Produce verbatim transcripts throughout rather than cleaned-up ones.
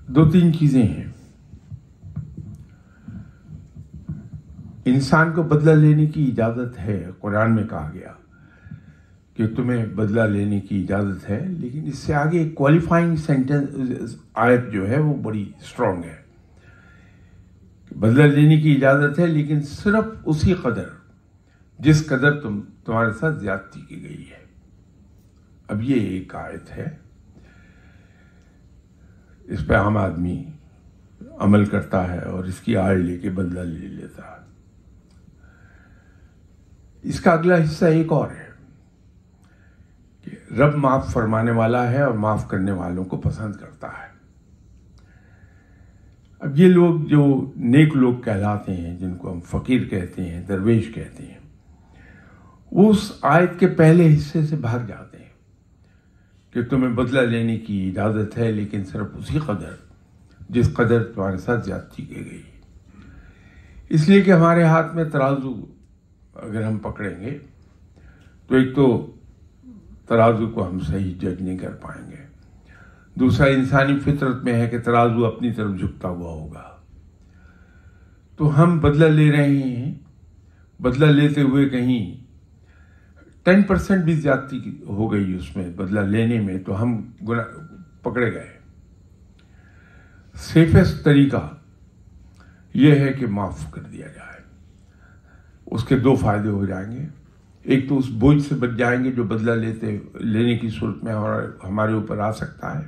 دو تین چیزیں ہیں. انسان کو بدلہ لینے کی اجازت ہے. قرآن میں کہا گیا کہ تمہیں بدلہ لینے کی اجازت ہے، لیکن اس سے آگے ایک کوالیفائنگ سینٹنس آیت جو ہے وہ بڑی اسٹرانگ ہے. بدلہ لینے کی اجازت ہے لیکن صرف اسی قدر جس قدر تم تمہارے ساتھ زیادتی کی گئی ہے. اب یہ ایک آیت ہے، اس پہ عام آدمی عمل کرتا ہے اور اس کی آڑ لے کے بدلہ لے لیتا ہے. اس کا اگلا حصہ ایک اور ہے کہ رب معاف فرمانے والا ہے اور معاف کرنے والوں کو پسند کرتا ہے. اب یہ لوگ جو نیک لوگ کہلاتے ہیں، جن کو ہم فقیر کہتے ہیں، درویش کہتے ہیں، وہ اس آیت کے پہلے حصے سے بھاگ جاتے ہیں کہ تمہیں بدلہ لینے کی اجازت ہے لیکن صرف اسی قدر جس قدر تمہارے ساتھ زیادتی کی گئی. اس لیے کہ ہمارے ہاتھ میں ترازو اگر ہم پکڑیں گے تو ایک تو ترازو کو ہم صحیح جج نہیں کر پائیں گے، دوسرا انسانی فطرت میں ہے کہ ترازو اپنی طرف جھکتا ہوا ہوگا. تو ہم بدلہ لے رہے ہیں، بدلہ لیتے ہوئے کہیں ٹین پرسینٹ بھی زیادتی ہو گئی اس میں بدلہ لینے میں تو ہم گناہ پکڑے گئے. سیفسٹ طریقہ یہ ہے کہ معاف کر دیا جائے. اس کے دو فائدے ہو جائیں گے. ایک تو اس بوجھ سے بچ جائیں گے جو بدلہ لیتے لینے کی صورت میں ہمارے اوپر آ سکتا ہے.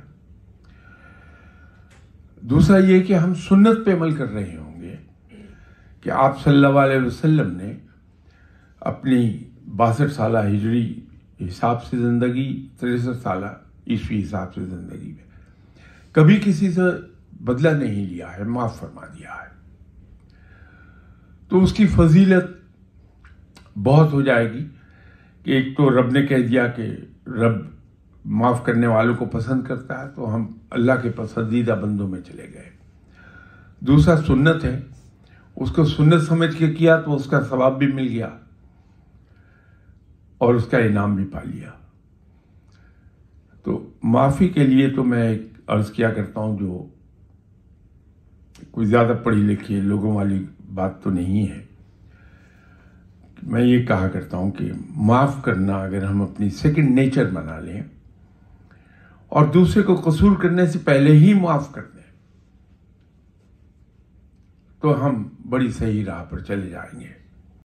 دوسرا یہ کہ ہم سنت پہ عمل کر رہے ہوں گے کہ آپ صلی اللہ علیہ وسلم نے اپنی باسٹھ سالہ ہجری حساب سے زندگی، تریسٹھ سالہ عیسوی حساب سے زندگی میں کبھی کسی سے بدلہ نہیں لیا ہے، معاف فرما دیا ہے. تو اس کی فضیلت بہت ہو جائے گی کہ ایک تو رب نے کہہ دیا کہ رب معاف کرنے والوں کو پسند کرتا ہے، تو ہم اللہ کے پسندیدہ بندوں میں چلے گئے. دوسرا سنت ہے، اس کو سنت سمجھ کے کیا تو اس کا ثواب بھی مل گیا اور اس کا انعام بھی پا لیا. تو معافی کے لیے تو میں ایک عرض کیا کرتا ہوں، جو کوئی زیادہ پڑھی لکھی لوگوں والی بات تو نہیں ہے. میں یہ کہا کرتا ہوں کہ معاف کرنا اگر ہم اپنی سیکنڈ نیچر بنا لیں اور دوسرے کو قصور کرنے سے پہلے ہی معاف کر دیں تو ہم بڑی صحیح راہ پر چلے جائیں گے.